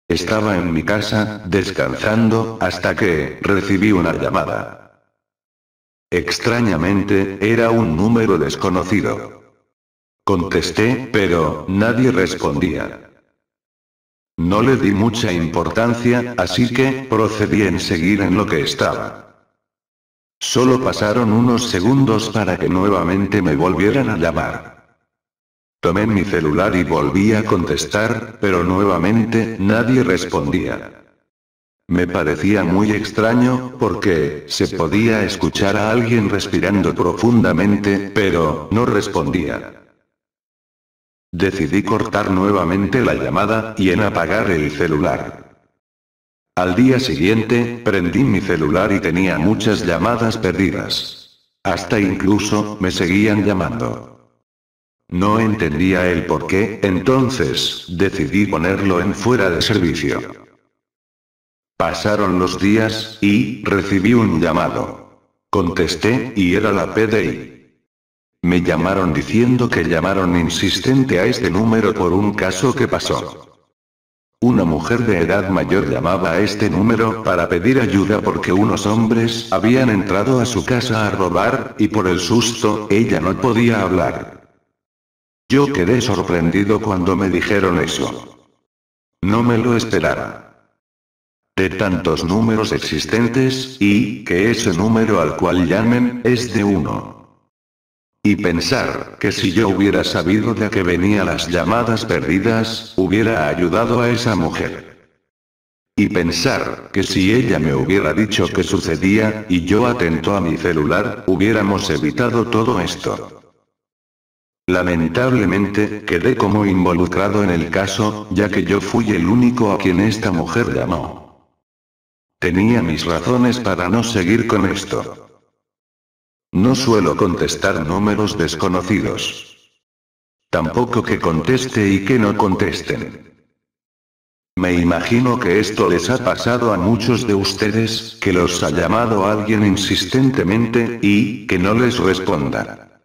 Estaba en mi casa, descansando, hasta que recibí una llamada. Extrañamente, era un número desconocido. Contesté, pero nadie respondía. No le di mucha importancia, así que procedí en seguir en lo que estaba. Solo pasaron unos segundos para que nuevamente me volvieran a llamar. Tomé mi celular y volví a contestar, pero nuevamente nadie respondía. Me parecía muy extraño, porque se podía escuchar a alguien respirando profundamente, pero no respondía. Decidí cortar nuevamente la llamada, y en apagar el celular. Al día siguiente, prendí mi celular y tenía muchas llamadas perdidas. Hasta incluso, me seguían llamando. No entendía el por qué, entonces, decidí ponerlo en fuera de servicio. Pasaron los días, y recibí un llamado. Contesté, y era la PDI. Me llamaron diciendo que llamaron insistente a este número por un caso que pasó. Una mujer de edad mayor llamaba a este número para pedir ayuda porque unos hombres habían entrado a su casa a robar, y por el susto, ella no podía hablar. Yo quedé sorprendido cuando me dijeron eso. No me lo esperaba. De tantos números existentes, y que ese número al cual llamen, es de uno. Y pensar que si yo hubiera sabido de a qué venían las llamadas perdidas, hubiera ayudado a esa mujer. Y pensar que si ella me hubiera dicho qué sucedía, y yo atento a mi celular, hubiéramos evitado todo esto. Lamentablemente, quedé como involucrado en el caso, ya que yo fui el único a quien esta mujer llamó. Tenía mis razones para no seguir con esto. No suelo contestar números desconocidos. Tampoco que conteste y que no contesten. Me imagino que esto les ha pasado a muchos de ustedes, que los ha llamado alguien insistentemente, y que no les responda.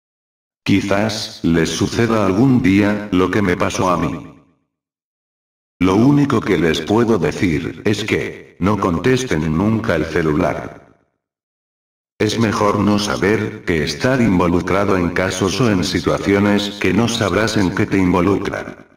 Quizás les suceda algún día lo que me pasó a mí. Lo único que les puedo decir es que no contesten nunca el celular. Es mejor no saber que estar involucrado en casos o en situaciones que no sabrás en qué te involucran.